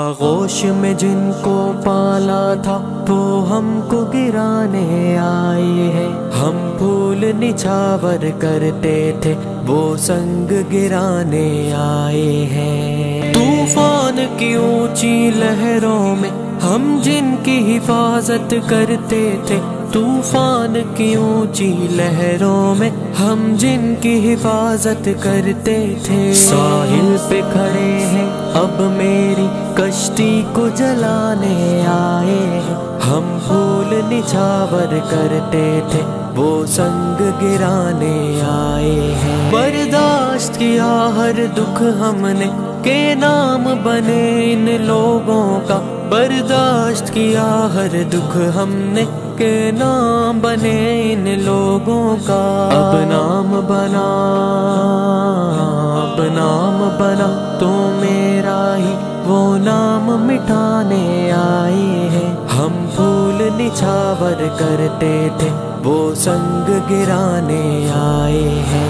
آغوش میں جن کو پالا تھا وہ ہم کو گرانے آئے ہیں، ہم پھول نچھاور کرتے تھے وہ سنگ گرانے آئے ہیں۔ طوفان کی اونچی لہروں میں ہم جن کی حفاظت کرتے تھے، طوفان کی اونچی لہروں میں ہم جن کی حفاظت کرتے تھے، ساحل پہ کھڑے ہیں اب میری کشتی کو جلانے آئے ہیں، ہم پھول نچھاور کرتے تھے وہ سنگ گرانے آئے ہیں۔ برداشت کیا ہر دکھ ہم نے کہ نام بنے ان لوگوں کا، برداشت کیا ہر دکھ ہم نے کہ نام بنے ان لوگوں کا، اب نام بنا اب نام بنا تو میرا ہی وہ نام مٹانے آئے ہیں، ہم پھول نچھاور کرتے تھے وہ سنگ گرانے آئے ہیں۔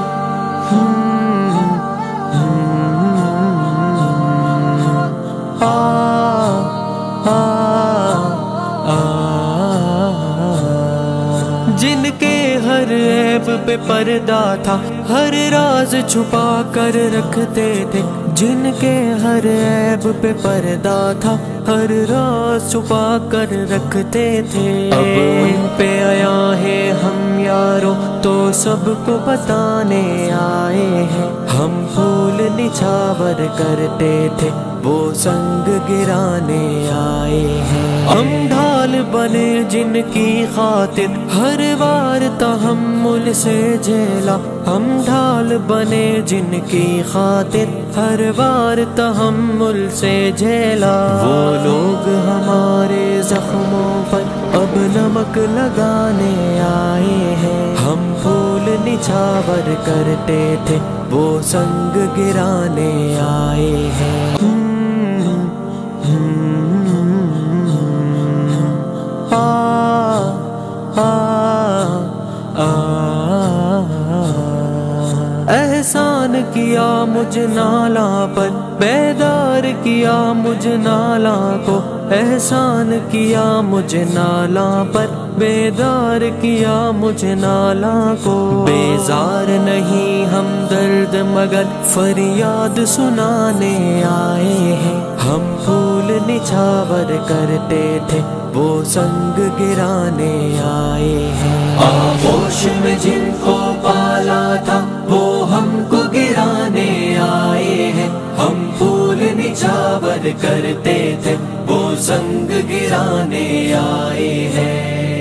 جن کے ہر عیب پہ پردہ تھا ہر راز چھپا کر رکھتے تھے، جن کے ہر عیب پہ پردہ تھا ہر راز چھپا کر رکھتے تھے، اب ان پہ آیا ہے ہم یارو تو سب کو بتانے آئے ہیں، ہم پھول نچھاور کرتے تھے وہ سنگ گرانے آئے ہیں۔ ہم ڈھال بنے جن کی خاطر ہر وار تحمل سے جھیلا، ہم ڈھال بنے جن کی خاطر ہر بار تحمل سے جھیلا، وہ لوگ ہمارے زخموں پر اب نمک لگانے آئے ہیں، ہم پھول نچھاور کرتے تھے وہ سنگ گرانے آئے ہیں۔ احسان کیا مجھ نالا پر بیدار کیا مجھ نالا کو، احسان کیا مجھ نالا پر بیدار کیا مجھ نالا کو، بیزار نہیں ہم درد مگر فریاد سنانے آئے ہیں، ہم پھول نچھاور کرتے تھے وہ سنگ گرانے آئے ہیں۔ آغوش میں جن کو پالا تھا وہ ہم کو گرانے آئے ہیں، ہم پھول نچھاور کرتے تھے وہ سنگ گرانے آئے ہیں۔